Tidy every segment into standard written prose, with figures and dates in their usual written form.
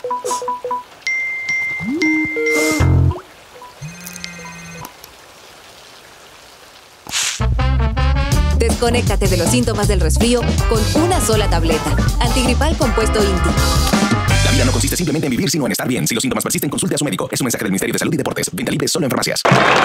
Desconéctate de los síntomas del resfrío con una sola tableta. Antigripal compuesto INTI. La vida no consiste simplemente en vivir, sino en estar bien. Si los síntomas persisten, consulte a su médico. Es un mensaje del Ministerio de Salud y Deportes. Venta libre solo en farmacias.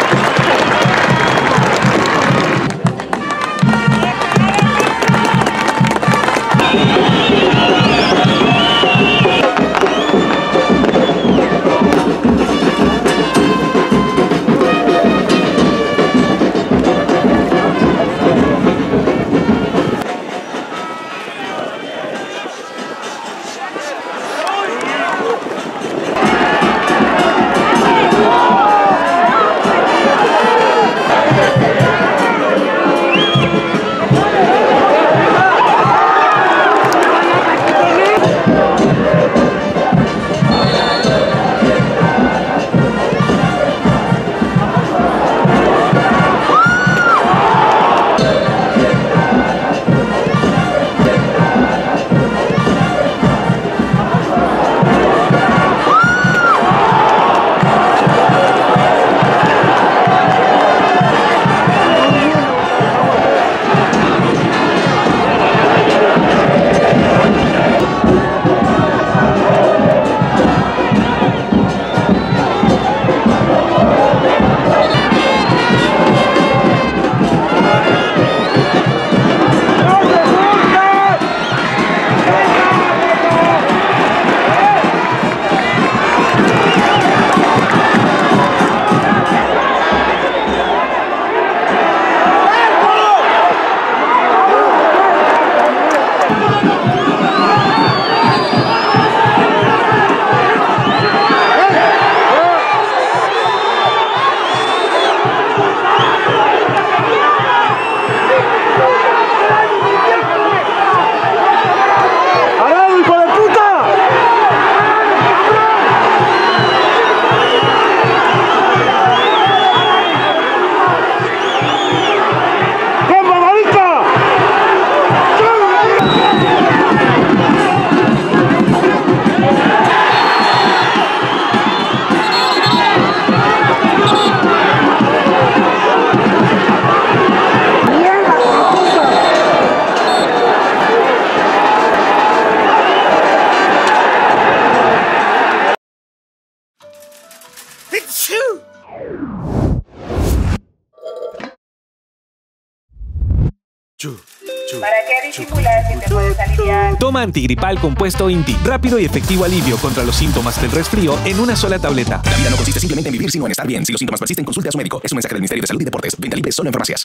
¿Para qué disimular si te puedes aliviar? Toma antigripal compuesto INTI. Rápido y efectivo alivio contra los síntomas del resfrío en una sola tableta. La vida no consiste simplemente en vivir, sino en estar bien. Si los síntomas persisten, consulte a su médico. Es un mensaje del Ministerio de Salud y Deportes. Venta libre solo en farmacias.